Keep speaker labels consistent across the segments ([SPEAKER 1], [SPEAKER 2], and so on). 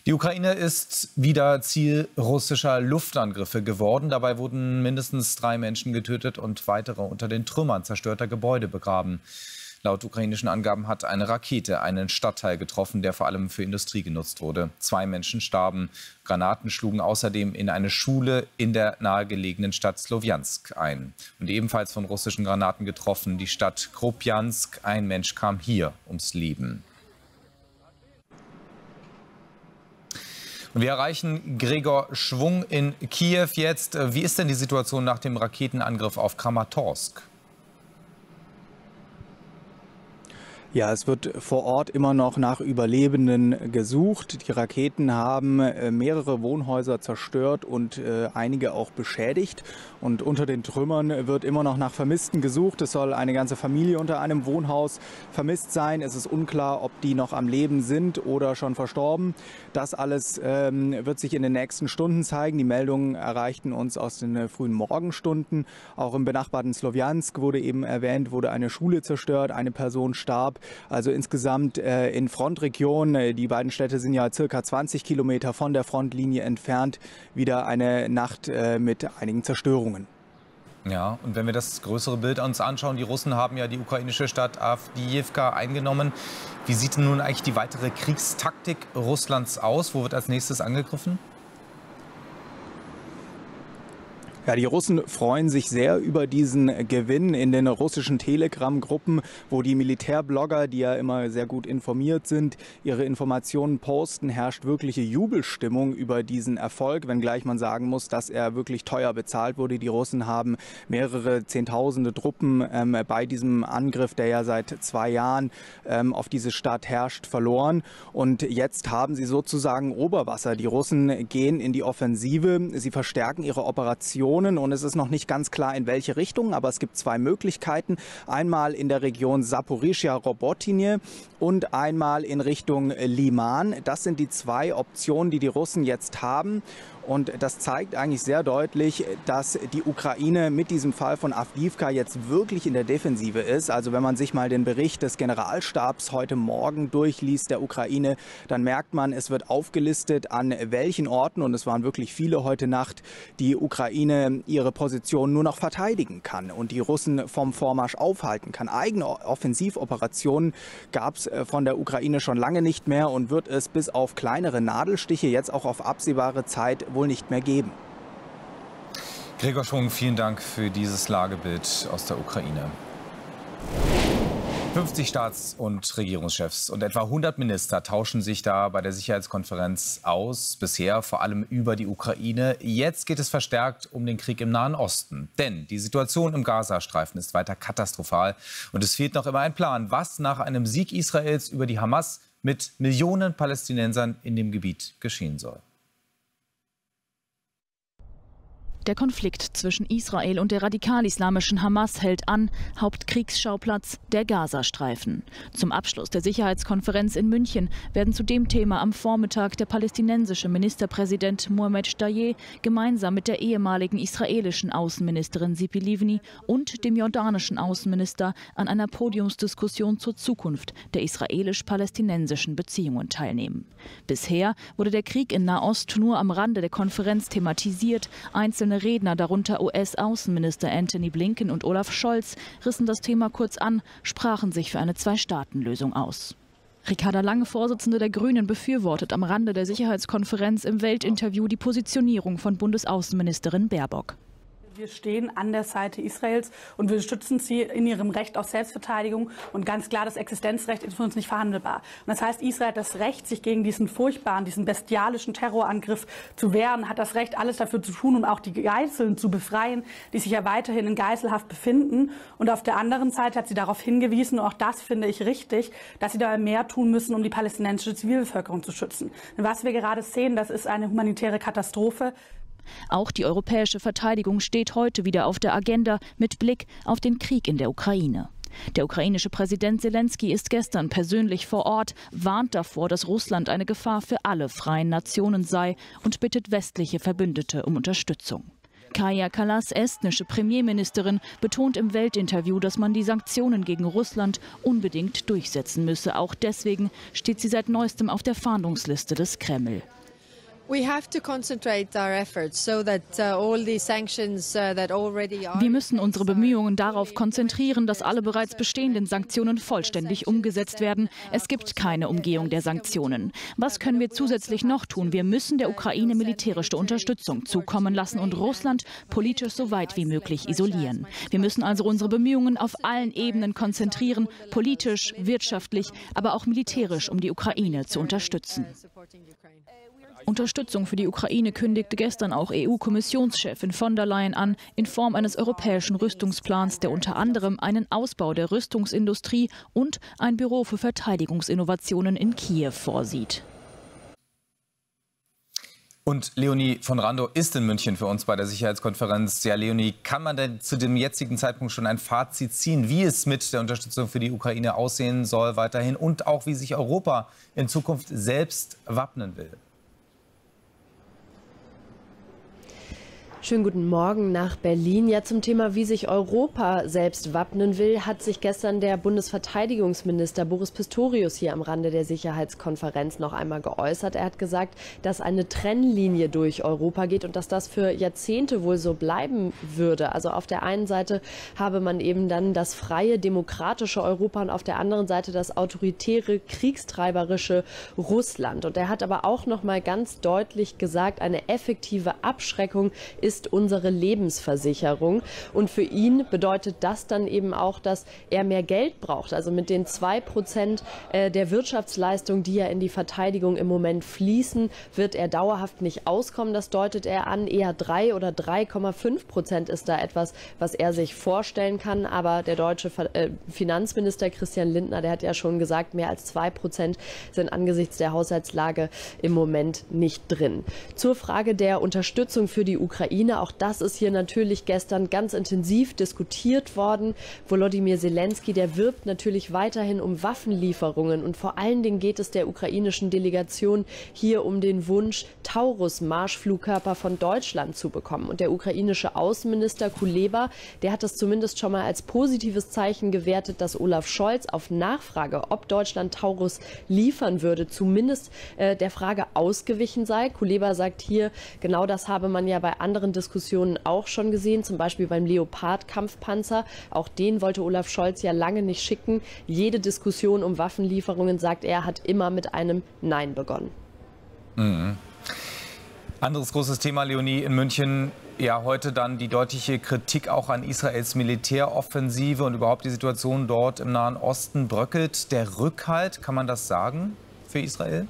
[SPEAKER 1] Die Ukraine ist wieder Ziel russischer Luftangriffe geworden. Dabei wurden mindestens 3 Menschen getötet und weitere unter den Trümmern zerstörter Gebäude begraben. Laut ukrainischen Angaben hat eine Rakete einen Stadtteil getroffen, der vor allem für Industrie genutzt wurde. 2 Menschen starben. Granaten schlugen außerdem in eine Schule in der nahegelegenen Stadt Slowjansk ein. Und ebenfalls von russischen Granaten getroffen die Stadt Kupiansk. Ein Mensch kam hier ums Leben. Wir erreichen Gregor Schwung in Kiew jetzt. Wie ist denn die Situation nach dem Raketenangriff auf Kramatorsk?
[SPEAKER 2] Ja, es wird vor Ort immer noch nach Überlebenden gesucht. Die Raketen haben mehrere Wohnhäuser zerstört und einige auch beschädigt. Und unter den Trümmern wird immer noch nach Vermissten gesucht. Es soll eine ganze Familie unter einem Wohnhaus vermisst sein. Es ist unklar, ob die noch am Leben sind oder schon verstorben. Das alles wird sich in den nächsten Stunden zeigen. Die Meldungen erreichten uns aus den frühen Morgenstunden. Auch im benachbarten Slowjansk wurde eben erwähnt, wurde eine Schule zerstört, eine Person starb. Also insgesamt in Frontregionen, die beiden Städte sind ja circa 20 Kilometer von der Frontlinie entfernt, wieder eine Nacht mit einigen Zerstörungen.
[SPEAKER 1] Ja, und wenn wir das größere Bild uns anschauen, die Russen haben ja die ukrainische Stadt Awdijiwka eingenommen. Wie sieht denn nun eigentlich die weitere Kriegstaktik Russlands aus? Wo wird als nächstes angegriffen?
[SPEAKER 2] Ja, die Russen freuen sich sehr über diesen Gewinn in den russischen Telegram-Gruppen, wo die Militärblogger, die ja immer sehr gut informiert sind, ihre Informationen posten. Herrscht wirkliche Jubelstimmung über diesen Erfolg, wenngleich man sagen muss, dass er wirklich teuer bezahlt wurde. Die Russen haben mehrere Zehntausende Truppen bei diesem Angriff, der ja seit 2 Jahren auf diese Stadt herrscht, verloren. Und jetzt haben sie sozusagen Oberwasser. Die Russen gehen in die Offensive. Sie verstärken ihre Operationen. Und es ist noch nicht ganz klar, in welche Richtung, aber es gibt 2 Möglichkeiten. Einmal in der Region Saporischschja-Robotyne und einmal in Richtung Liman. Das sind die 2 Optionen, die die Russen jetzt haben. Und das zeigt eigentlich sehr deutlich, dass die Ukraine mit diesem Fall von Awdijiwka jetzt wirklich in der Defensive ist. Also wenn man sich mal den Bericht des Generalstabs heute Morgen durchliest der Ukraine, dann merkt man, es wird aufgelistet, an welchen Orten, und es waren wirklich viele heute Nacht, die Ukraine ihre Position nur noch verteidigen kann und die Russen vom Vormarsch aufhalten kann. Eigene Offensivoperationen gab es von der Ukraine schon lange nicht mehr und wird es bis auf kleinere Nadelstiche jetzt auch auf absehbare Zeit wohl nicht mehr geben.
[SPEAKER 1] Gregor Schwung, vielen Dank für dieses Lagebild aus der Ukraine. 50 Staats- und Regierungschefs und etwa 100 Minister tauschen sich da bei der Sicherheitskonferenz aus. Bisher vor allem über die Ukraine. Jetzt geht es verstärkt um den Krieg im Nahen Osten. Denn die Situation im Gazastreifen ist weiter katastrophal. Und es fehlt noch immer ein Plan, was nach einem Sieg Israels über die Hamas mit Millionen Palästinensern in dem Gebiet geschehen soll.
[SPEAKER 3] Der Konflikt zwischen Israel und der radikal-islamischen Hamas hält an. Hauptkriegsschauplatz der Gazastreifen. Zum Abschluss der Sicherheitskonferenz in München werden zu dem Thema am Vormittag der palästinensische Ministerpräsident Mohammed Shtayyeh gemeinsam mit der ehemaligen israelischen Außenministerin Tzipi Livni und dem jordanischen Außenminister an einer Podiumsdiskussion zur Zukunft der israelisch-palästinensischen Beziehungen teilnehmen. Bisher wurde der Krieg in Nahost nur am Rande der Konferenz thematisiert. Einzelne Redner, darunter US-Außenminister Antony Blinken und Olaf Scholz, rissen das Thema kurz an, sprachen sich für eine 2-Staaten-Lösung aus. Ricarda Lange, Vorsitzende der Grünen, befürwortet am Rande der Sicherheitskonferenz im Weltinterview die Positionierung von Bundesaußenministerin Baerbock.
[SPEAKER 4] Wir stehen an der Seite Israels und wir stützen sie in ihrem Recht auf Selbstverteidigung. Und ganz klar, das Existenzrecht ist für uns nicht verhandelbar. Und das heißt, Israel hat das Recht, sich gegen diesen furchtbaren, diesen bestialischen Terrorangriff zu wehren, hat das Recht, alles dafür zu tun und auch die Geiseln zu befreien, die sich ja weiterhin in Geiselhaft befinden. Und auf der anderen Seite hat sie darauf hingewiesen, und auch das finde ich richtig, dass sie dabei mehr tun müssen, um die palästinensische Zivilbevölkerung zu schützen. Denn was wir gerade sehen, das ist eine humanitäre Katastrophe.
[SPEAKER 3] Auch die europäische Verteidigung steht heute wieder auf der Agenda mit Blick auf den Krieg in der Ukraine. Der ukrainische Präsident Selenskyj ist gestern persönlich vor Ort, warnt davor, dass Russland eine Gefahr für alle freien Nationen sei und bittet westliche Verbündete um Unterstützung. Kaja Kallas, estnische Premierministerin, betont im Weltinterview, dass man die Sanktionen gegen Russland unbedingt durchsetzen müsse. Auch deswegen steht sie seit neuestem auf der Fahndungsliste des Kreml. Wir müssen unsere Bemühungen darauf konzentrieren, dass alle bereits bestehenden Sanktionen vollständig umgesetzt werden. Es gibt keine Umgehung der Sanktionen. Was können wir zusätzlich noch tun? Wir müssen der Ukraine militärische Unterstützung zukommen lassen und Russland politisch so weit wie möglich isolieren. Wir müssen also unsere Bemühungen auf allen Ebenen konzentrieren, politisch, wirtschaftlich, aber auch militärisch, um die Ukraine zu unterstützen. Unterstützung für die Ukraine kündigte gestern auch EU-Kommissionschefin von der Leyen an, in Form eines europäischen Rüstungsplans, der unter anderem einen Ausbau der Rüstungsindustrie und ein Büro für Verteidigungsinnovationen in Kiew vorsieht.
[SPEAKER 1] Und Leonie von Randow ist in München für uns bei der Sicherheitskonferenz. Ja, Leonie, kann man denn zu dem jetzigen Zeitpunkt schon ein Fazit ziehen, wie es mit der Unterstützung für die Ukraine aussehen soll weiterhin und auch wie sich Europa in Zukunft selbst wappnen will?
[SPEAKER 5] Schönen guten Morgen nach Berlin. Ja, zum Thema, wie sich Europa selbst wappnen will, hat sich gestern der Bundesverteidigungsminister Boris Pistorius hier am Rande der Sicherheitskonferenz noch einmal geäußert. Er hat gesagt, dass eine Trennlinie durch Europa geht und dass das für Jahrzehnte wohl so bleiben würde. Also auf der einen Seite habe man eben dann das freie, demokratische Europa und auf der anderen Seite das autoritäre, kriegstreiberische Russland. Und er hat aber auch noch mal ganz deutlich gesagt, eine effektive Abschreckung ist unsere Lebensversicherung. Und für ihn bedeutet das dann eben auch, dass er mehr Geld braucht. Also mit den 2% der Wirtschaftsleistung, die ja in die Verteidigung im Moment fließen, wird er dauerhaft nicht auskommen. Das deutet er an. Eher 3 oder 3,5% ist da etwas, was er sich vorstellen kann. Aber der deutsche Finanzminister Christian Lindner, der hat ja schon gesagt, mehr als 2% sind angesichts der Haushaltslage im Moment nicht drin. Zur Frage der Unterstützung für die Ukraine. Auch das ist hier natürlich gestern ganz intensiv diskutiert worden. Volodymyr Zelensky, der wirbt natürlich weiterhin um Waffenlieferungen. Und vor allen Dingen geht es der ukrainischen Delegation hier um den Wunsch, Taurus-Marschflugkörper von Deutschland zu bekommen. Und der ukrainische Außenminister Kuleba, der hat das zumindest schon mal als positives Zeichen gewertet, dass Olaf Scholz auf Nachfrage, ob Deutschland Taurus liefern würde, zumindest der Frage ausgewichen sei. Kuleba sagt hier, genau das habe man ja bei anderen Diskussionen auch schon gesehen, zum Beispiel beim Leopard-Kampfpanzer. Auch den wollte Olaf Scholz ja lange nicht schicken. Jede Diskussion um Waffenlieferungen, sagt er, hat immer mit einem Nein begonnen.
[SPEAKER 1] Mhm. Anderes großes Thema, Leonie, in München. Ja, heute dann die deutliche Kritik auch an Israels Militäroffensive und überhaupt die Situation dort im Nahen Osten. Bröckelt der Rückhalt, kann man das sagen, für Israel?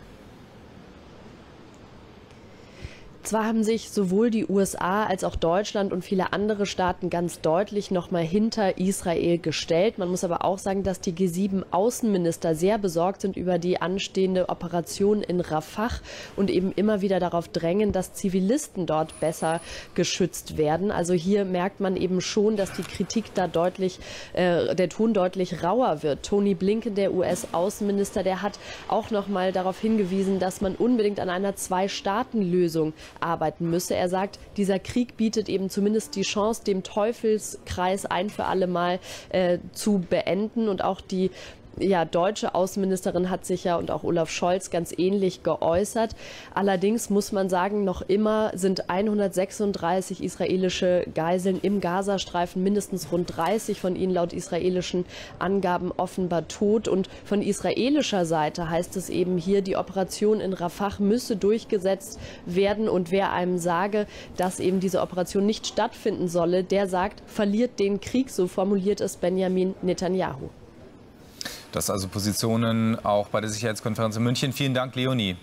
[SPEAKER 5] Zwar haben sich sowohl die USA als auch Deutschland und viele andere Staaten ganz deutlich noch mal hinter Israel gestellt. Man muss aber auch sagen, dass die G7-Außenminister sehr besorgt sind über die anstehende Operation in Rafah und eben immer wieder darauf drängen, dass Zivilisten dort besser geschützt werden. Also hier merkt man eben schon, dass die Kritik da deutlich, der Ton deutlich rauer wird. Tony Blinken, der US-Außenminister, der hat auch noch mal darauf hingewiesen, dass man unbedingt an einer Zwei-Staaten-Lösung arbeiten müsse. Er sagt, dieser Krieg bietet eben zumindest die Chance, den Teufelskreis ein für alle Mal zu beenden. Und auch die deutsche Außenministerin hat sich ja und auch Olaf Scholz ganz ähnlich geäußert. Allerdings muss man sagen, noch immer sind 136 israelische Geiseln im Gazastreifen, mindestens rund 30 von ihnen laut israelischen Angaben offenbar tot. Und von israelischer Seite heißt es eben hier, die Operation in Rafah müsse durchgesetzt werden. Und wer einem sage, dass eben diese Operation nicht stattfinden solle, der sagt, verliert den Krieg, so formuliert es Benjamin Netanyahu.
[SPEAKER 1] Das also Positionen auch bei der Sicherheitskonferenz in München. Vielen Dank, Leonie.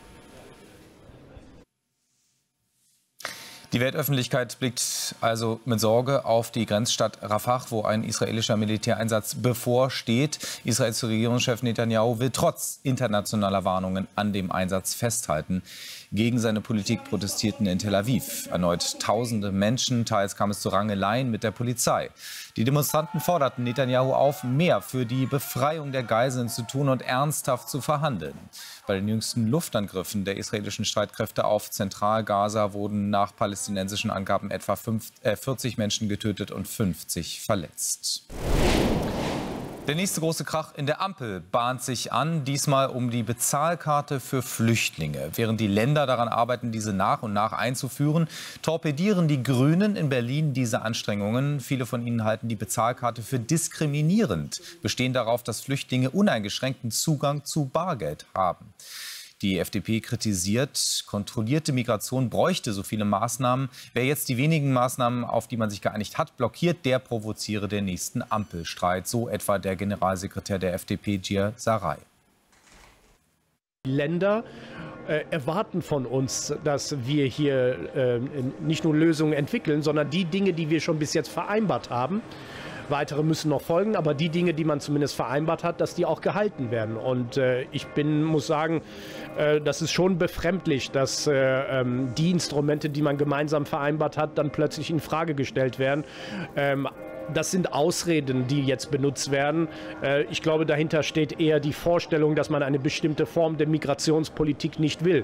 [SPEAKER 1] Die Weltöffentlichkeit blickt also mit Sorge auf die Grenzstadt Rafah, wo ein israelischer Militäreinsatz bevorsteht. Israels Regierungschef Netanyahu will trotz internationaler Warnungen an dem Einsatz festhalten. Gegen seine Politik protestierten in Tel Aviv erneut tausende Menschen. Teils kam es zu Rangeleien mit der Polizei. Die Demonstranten forderten Netanyahu auf, mehr für die Befreiung der Geiseln zu tun und ernsthaft zu verhandeln. Bei den jüngsten Luftangriffen der israelischen Streitkräfte auf Zentralgaza wurden nach palästinensischen palästinensischen Angaben etwa 40 Menschen getötet und 50 verletzt. Der nächste große Krach in der Ampel bahnt sich an, diesmal um die Bezahlkarte für Flüchtlinge. Während die Länder daran arbeiten, diese nach und nach einzuführen, torpedieren die Grünen in Berlin diese Anstrengungen. Viele von ihnen halten die Bezahlkarte für diskriminierend, bestehen darauf, dass Flüchtlinge uneingeschränkten Zugang zu Bargeld haben. Die FDP kritisiert, kontrollierte Migration bräuchte so viele Maßnahmen. Wer jetzt die wenigen Maßnahmen, auf die man sich geeinigt hat, blockiert, der provoziere den nächsten Ampelstreit. So etwa der Generalsekretär der FDP, Gir Saray.
[SPEAKER 6] Die Länder erwarten von uns, dass wir hier nicht nur Lösungen entwickeln, sondern die Dinge, die wir schon bis jetzt vereinbart haben. Weitere müssen noch folgen, aber die Dinge, die man zumindest vereinbart hat, dass die auch gehalten werden. Und ich muss sagen, das ist schon befremdlich, dass die Instrumente, die man gemeinsam vereinbart hat, dann plötzlich in Frage gestellt werden. Das sind Ausreden, die jetzt benutzt werden. Ich glaube, dahinter steht eher die Vorstellung, dass man eine bestimmte Form der Migrationspolitik nicht will.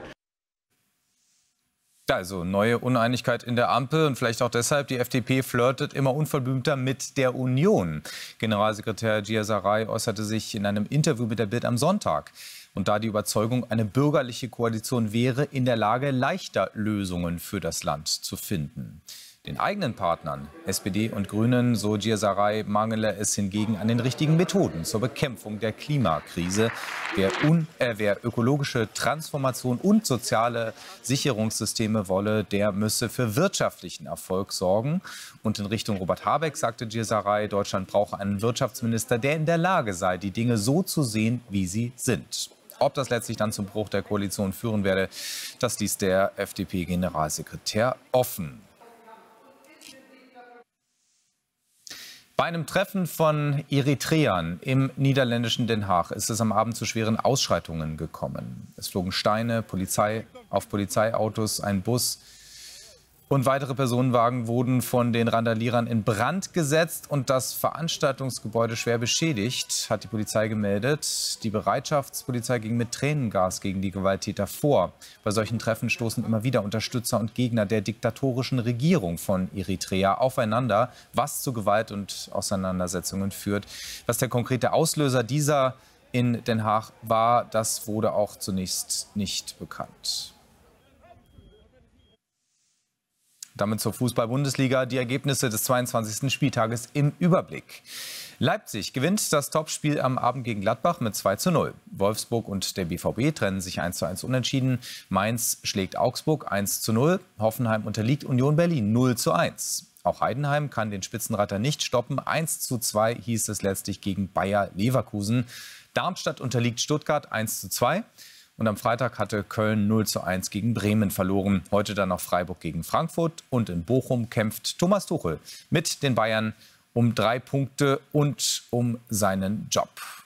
[SPEAKER 1] Also neue Uneinigkeit in der Ampel und vielleicht auch deshalb, die FDP flirtet immer unverblümter mit der Union. Generalsekretär Gir Saray äußerte sich in einem Interview mit der Bild am Sonntag. Und da die Überzeugung, eine bürgerliche Koalition wäre in der Lage, leichter Lösungen für das Land zu finden. Den eigenen Partnern, SPD und Grünen, so Gir Saray, mangele es hingegen an den richtigen Methoden zur Bekämpfung der Klimakrise. Wer ökologische Transformation und soziale Sicherungssysteme wolle, der müsse für wirtschaftlichen Erfolg sorgen. Und in Richtung Robert Habeck sagte Gir Saray, Deutschland brauche einen Wirtschaftsminister, der in der Lage sei, die Dinge so zu sehen, wie sie sind. Ob das letztlich dann zum Bruch der Koalition führen werde, das ließ der FDP-Generalsekretär offen. Bei einem Treffen von Eritreern im niederländischen Den Haag ist es am Abend zu schweren Ausschreitungen gekommen. Es flogen Steine, auf Polizeiautos, ein Bus und weitere Personenwagen wurden von den Randalierern in Brand gesetzt und das Veranstaltungsgebäude schwer beschädigt, hat die Polizei gemeldet. Die Bereitschaftspolizei ging mit Tränengas gegen die Gewalttäter vor. Bei solchen Treffen stoßen immer wieder Unterstützer und Gegner der diktatorischen Regierung von Eritrea aufeinander, was zu Gewalt und Auseinandersetzungen führt. Was der konkrete Auslöser dieser in Den Haag war, das wurde auch zunächst nicht bekannt. Damit zur Fußball-Bundesliga, die Ergebnisse des 22. Spieltages im Überblick. Leipzig gewinnt das Topspiel am Abend gegen Gladbach mit 2:0. Wolfsburg und der BVB trennen sich 1:1 unentschieden. Mainz schlägt Augsburg 1:0. Hoffenheim unterliegt Union Berlin 0:1. Auch Heidenheim kann den Spitzenreiter nicht stoppen. 1:2 hieß es letztlich gegen Bayer Leverkusen. Darmstadt unterliegt Stuttgart 1:2. Und am Freitag hatte Köln 0:1 gegen Bremen verloren. Heute dann noch Freiburg gegen Frankfurt. Und in Bochum kämpft Thomas Tuchel mit den Bayern um 3 Punkte und um seinen Job.